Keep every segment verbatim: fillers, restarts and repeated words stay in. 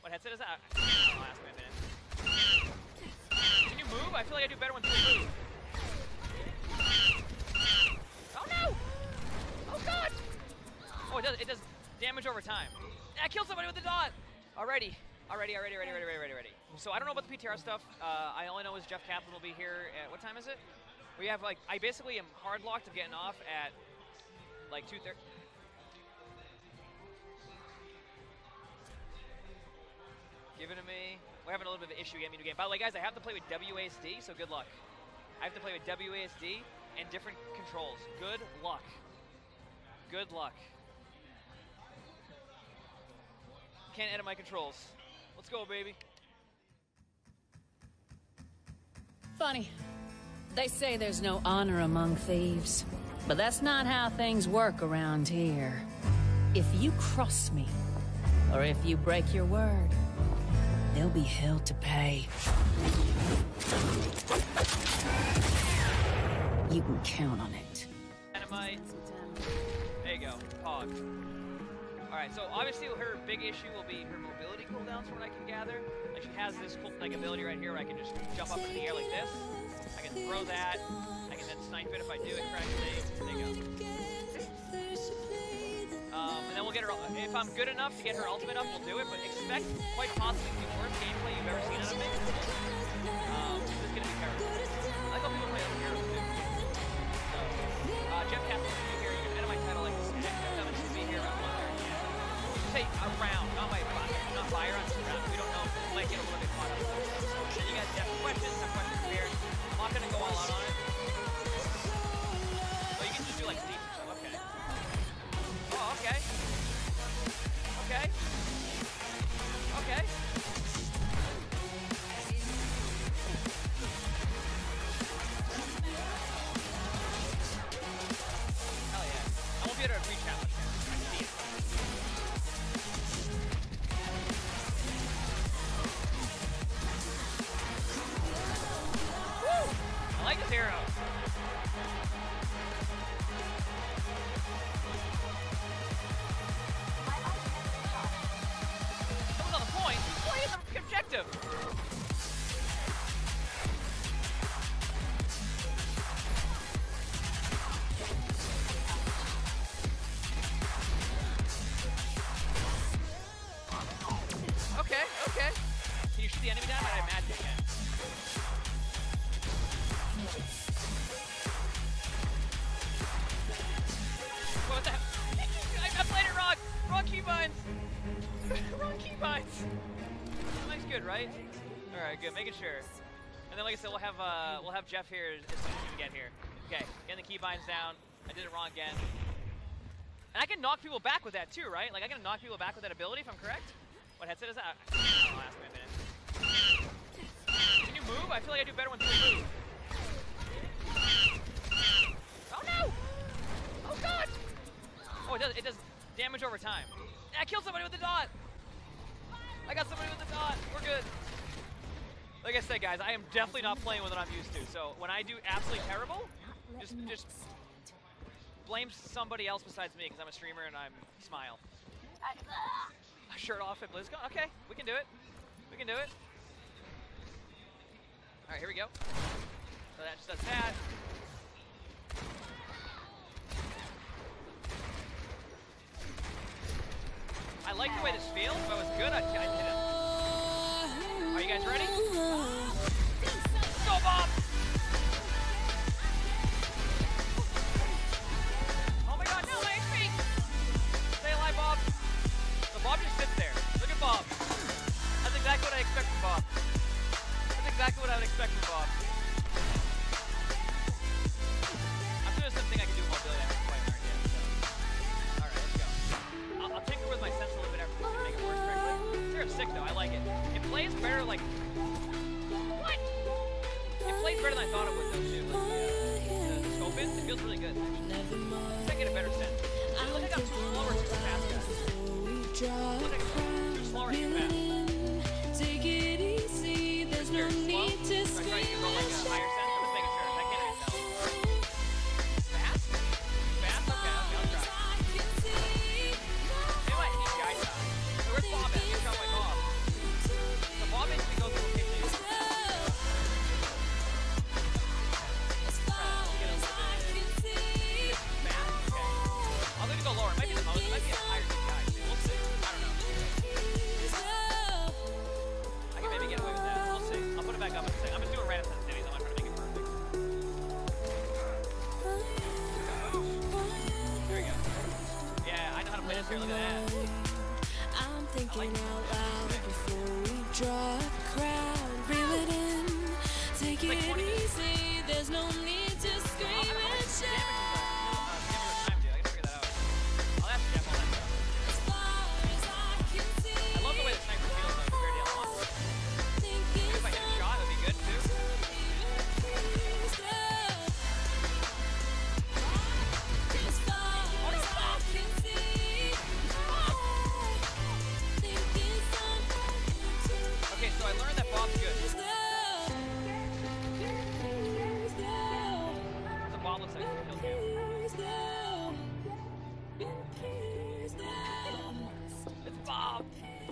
What headset is that? I'll ask me in a minute. Can you move? I feel like I do better when people move. Oh no! Oh god! Oh, it does, it does damage over time. I killed somebody with the dot! Alrighty. Already, already, already, already, already, already. So I don't know about the P T R stuff. Uh, I only know is Jeff Kaplan will be here at, what time is it? We have like, I basically am hard locked of getting off at like two thirty. Give it to me. We're having a little bit of an issue getting me to game. By the way, guys, I have to play with W A S D, so good luck. I have to play with W A S D and different controls. Good luck. Good luck. Can't edit my controls. Let's go, baby. Funny. They say there's no honor among thieves, but that's not how things work around here. If you cross me, or if you break your word, there'll be hell to pay. You can count on it. Dynamite. There you go. Pog. Alright, so obviously her big issue will be her mobility cooldowns from what I can gather. Like she has this cool like ability right here where I can just jump up in the air like this. I can throw that. I can then snipe it if I do it correctly. There you go. Um, and then we'll get her, if I'm good enough to get her ultimate up, we'll do it, but expect quite possibly the worst gameplay you've ever seen out of me. Um, this is going to be terrible. I like how people play other heroes too. So, uh, Jeff Kaplan will be here. You can edit my title like this. Jeff Kaplan should be here around one thirty. Say around, not by fire, not fire on this round. We don't know. We might get a little bit caught up. So you guys have questions, have questions here. I'm not going to go all out on it. But you can just do like Steve and stuff. Okay. Oh, okay. Okay. Okay. Hell yeah. I won't be able to reach that much there. I see it. I like this hero. Someone's on the point. Play the objective. Okay, okay. Can you shoot the enemy down? I imagine you can. What the hell? I, I played it wrong! Wrong keybinds! Wrong keybinds! Looks good, right? Alright, good, making sure. And then like I said, we'll have uh we'll have Jeff here as soon as we get here. Okay, getting the keybinds down. I did it wrong again. And I can knock people back with that too, right? Like I can knock people back with that ability if I'm correct? What headset is that? I'll ask me in a minute. Can you move? I feel like I do better when people move. Oh no! Oh god! Oh, it does, it does damage over time. I killed somebody with the dot! I got somebody with the dot. We're good. Like I said, guys, I am definitely not playing with what I'm used to. So when I do absolutely terrible, just just blame somebody else besides me because I'm a streamer and I'm smile. Shirt off at BlizzCon. Okay, we can do it. We can do it. All right, here we go. So that just does that. I like the way this feels. If I was good, I'd, I'd hit him. Are you guys ready? Go, Bob! Oh my god, no, my H P! Stay alive, Bob. So Bob just sits there. Look at Bob. That's exactly what I expect from Bob. That's exactly what I would expect from Bob. I'm sure there's something I can do with mobility I haven't quite learned yet. So. Alright, let's go. I'll, I'll tinker with my sense a little bit every to make it work correctly. Zero sick though, I like it. It plays better like... What? It plays better than I thought it would though too. Like, the, the scope is, it feels really good. I get a better sense. It looks like I'm too slow or too fast, guys. Look like I'm too slow or too fast. Take it easy, there's no need to stay. I try to go like a higher sense, I'm just making sure. I can't really tell. Fast? Fast? Okay, okay, I'll try. Hey, my guys. So where's Bob at? Here's my Bob.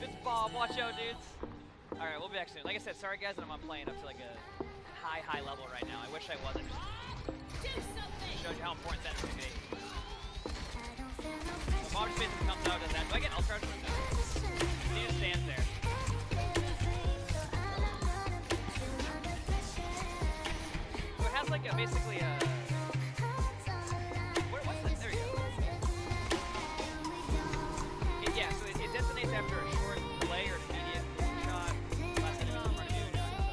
It's Bob. Watch out, dudes. All right, we'll be back soon. Like I said, sorry guys that I'm not playing up to like a high, high level right now. I wish I was. I just showed you how important that is to me. When Bob just basically comes out and does that. Do I get L charge? No. He just stands there. So it has like a basically a. What, what's this? There we go. It, yeah, so it, it detonates after a short play or immediate shot. Last hit on review.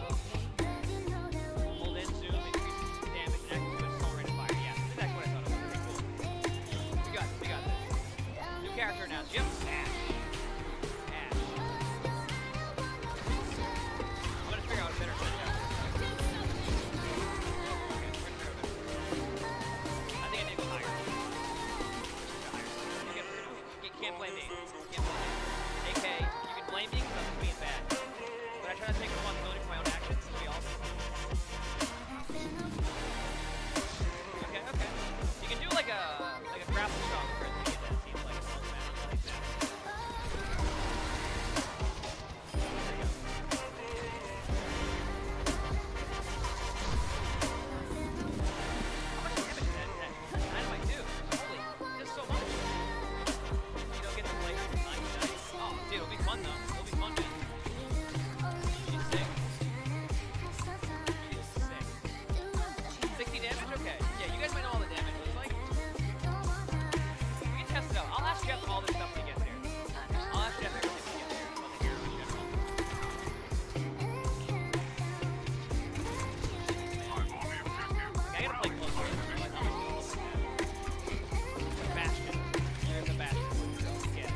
Hold in, zoom, increase damage, and activate with accelerated fire. Yeah, that's exactly what I thought it was. Pretty cool. We got this, we got this. New character announced. Yep, Ashe. Ashe. I'm gonna figure out a better set. Can't blame me. Can't blame me. A K, you can blame me because I'm being bad. But I try to take responsibility for my own actions, to be honest. Okay, okay. You can do like a like a grapple shot for it to get that seems like a smoke man. I like that. There you go. How much damage is that? That dynamite do? Holy, just so much. Oh, dude, it'll be fun though. It'll be fun, man. She's sick. She's sick. sixty damage? Okay. Yeah, you guys might know all the damage looks like. We can test it out. I'll ask Jeff all this stuff when he gets here. I'll ask Jeff everything when he gets here about the hero in general. Okay, I gotta play close. Bastion. There's a Bastion. Yeah.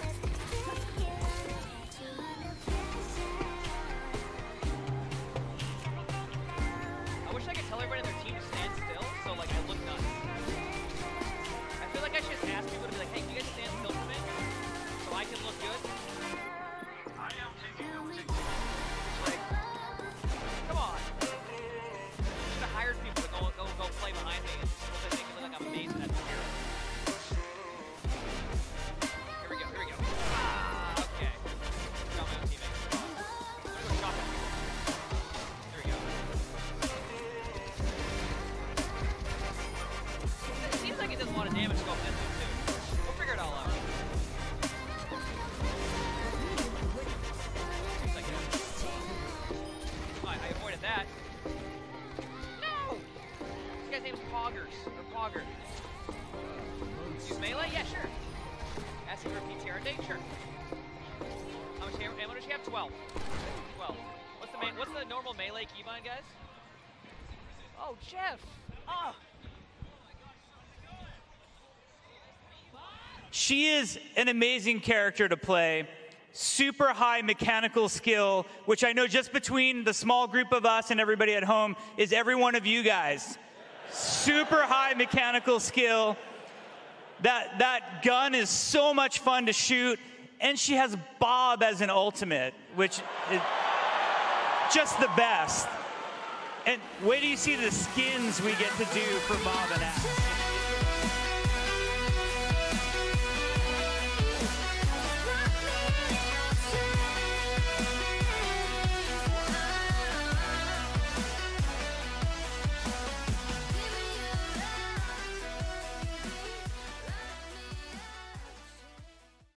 I wish I could tell everybody in their team to stand still, so like I look nuts. I feel like I should ask people to be like, hey, can you guys stand still for a minute? So I can look good. Like, come on. I should have hired people to go go go play behind me because I think it look like I'm amazing at the hero. Here we go, here we go. Ah, okay. Got my own teammates. I'm gonna go shotgun. There we go. It seems like it does a lot of damage to go up that too. We'll figure it all out. Seems like it. Alright, I avoided that. No! This guy's name is Poggers. Or Pogger. Use melee? Yeah, sure. Asking for a P T R date? Sure. How much ammo does she have? twelve. twelve. What's the main, what's the normal melee keybind, guys? Oh, Jeff! Oh! She is an amazing character to play. Super high mechanical skill, which I know just between the small group of us and everybody at home is every one of you guys. Super high mechanical skill. That, that gun is so much fun to shoot. And she has Bob as an ultimate, which is just the best. And wait till you see the skins we get to do for Bob and Ashe.